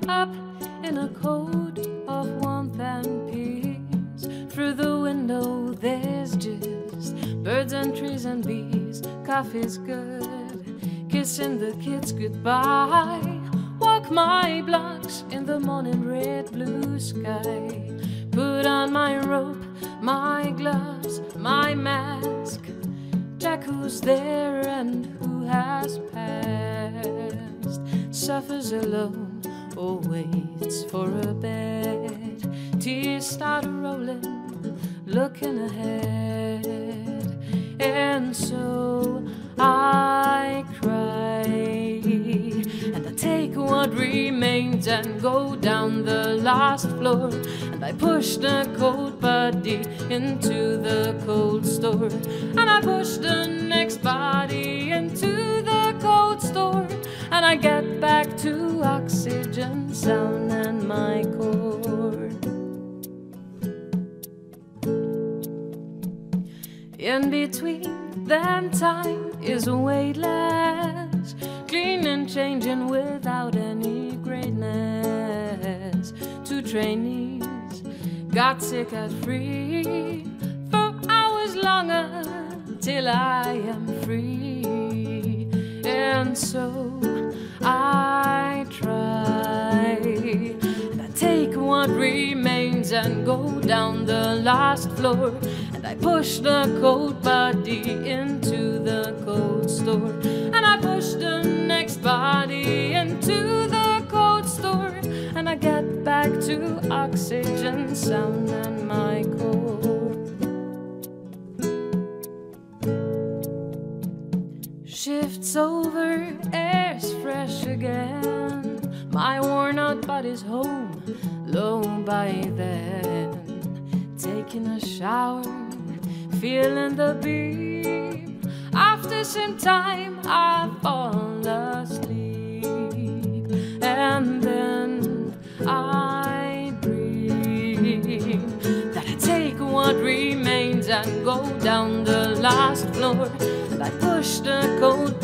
up in a coat of warmth and peace. Through the window there's just birds and trees and bees. Coffee's good, kissing the kids goodbye. Walk my blocks in the morning red blue sky. Put on my robe, my gloves, my mask. Jack, who's there and who has passed, suffers alone or waits for a bed. Tears start rolling, looking ahead, and so I cry, and I take what remains and go down the last floor, and I push the cold body into the cold store, and I push the next body into the cold store, and I get back to oxygen, sound, and my cord. In between them time is weightless, clean and changing without any greatness. Two trainees got sick at free for hours longer till I am free, and so I try, and I take what remains and go down the last floor, and I push the cold body into the cold store, and I push the next body into the cold store, and I get back to oxygen, sound, and my core. Shifts over, air's fresh again. My worn out body's home, low by then. Taking a shower, feeling the beam. After some time I fall asleep, and then I dream that I take what remains and go down the last floor, and I push the cold